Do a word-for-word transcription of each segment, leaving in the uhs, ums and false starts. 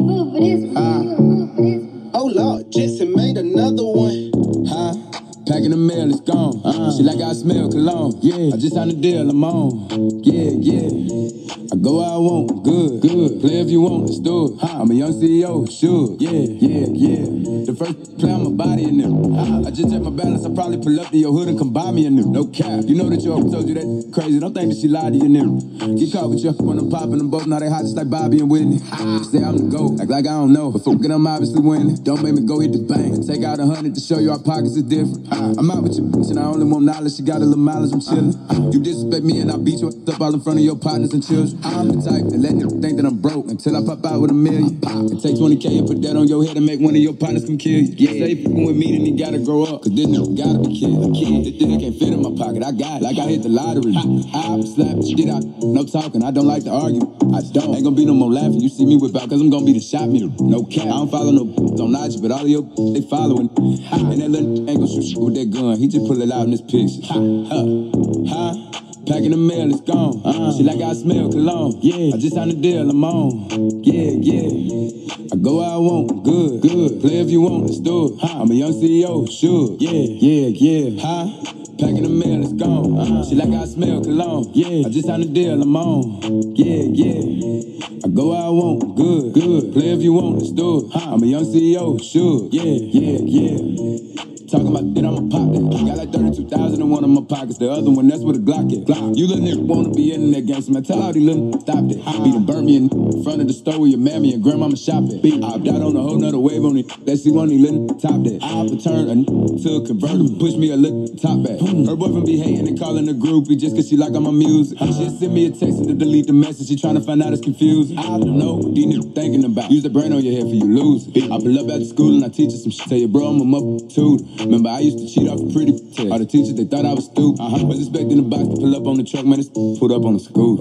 Oh Lord, Jetson made another one. Huh? Packing the mail, it's gone. Uh, she like I smell cologne. Yeah, I just signed a deal, I'm on. Yeah, yeah. I go where I want, good, good. Play if you want, let's do it. I'm a young C E O, Suge. Yeah, yeah, yeah. The first play on my body in them. I just check my balance, I probably pull up to your hood and come buy me a new. No cap. You know that your told you that crazy. Don't think that she lied to you, nigga. Get caught with you when I'm popping them both. Now they hot just like Bobby and Whitney. Say I'm the GOAT, act like I don't know. But fuck it, I'm obviously winning. Don't make me go hit the bank. Take out a hundred to show you our pockets is different. I'm out with you, bitch, and I only want knowledge. She got a little mileage, I'm chillin'. You disrespect me and I beat you up all in front of your partners and children. I'm the type that let them think that I'm broke until I pop out with a million. And take twenty K and put that on your head and make one of your partners come kill you. Yeah, say fucking with me, then he gotta grow up. Cause this nigga gotta be killed. A kid, this nigga can't fit in my pocket. I got it, like I hit the lottery. I slap shit out, no talking. I don't like to argue. I don't. Ain't gonna be no more laughing. You see me whip out, cause I'm gonna be the shot meter. No cap. I don't follow no on I G, but all of your they following. And that little ain't gonna shoot shit with that gun. He just pull it out in this picture. Huh? Huh? Packing the mail, it's gone. Uh, she like I smell cologne. Yeah, I just signed a deal, I'm on. Yeah, yeah. I go where I want, good, good. Play if you want, let's do it. I'm a young C E O, Suge. Yeah, yeah, yeah. Huh? Packing the mail, it's gone. Uh, she like I smell cologne. Yeah, I just signed a deal, I'm on. Yeah, yeah. I go where I want, good, good. Play if you want, let's do it. I'm a young C E O, Suge. Yeah, yeah, yeah. Talking about shit, I'ma pop that. Got like thirty-two thousand in one of my pockets. The other one, that's where the Glock is. Glock. You little nigga wanna be in that gangster, man. Tell all these little niggas stop that. Beat and burn me in front of the store where your mammy and grandmama shop at. I opt out on a whole nother wave on it. Let's see one of these little top that. I opt to turn a to a convertible. Push me a little top back. Her boyfriend be hating and calling a groupie just cause she like all my music. She send me a text and to delete the message. She tryna find out it's confusing. I don't know what these niggas thinking about. Use the brain on your head for you lose it. I pull up after school and I teach her some shit. Tell you, bro, I'm a mother tutor. Remember, I used to cheat off a pretty test. All the teachers, they thought I was stupid. Uh-huh. Was expecting the box to pull up on the truck, man, it's put up on the scooter.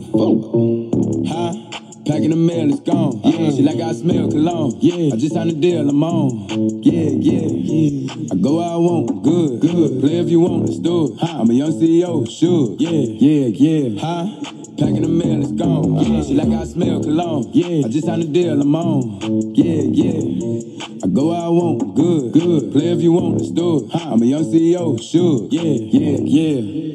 Huh? Packing the mail, it's gone. Yeah, she like I smell cologne. Yeah, I just signed a deal, I'm on. Yeah, yeah, yeah. I go where I want, good, good. Play if you want, let's do it. I'm a young C E O, Suge. Yeah, yeah, yeah. Huh? Packing the mail, it's gone. Yeah, she like I smell cologne. Yeah, I just signed a deal, I'm on. Yeah, yeah. I go where I want, good, good. Play if you want, let's do it. I'm a young C E O, Suge. Yeah, yeah, yeah.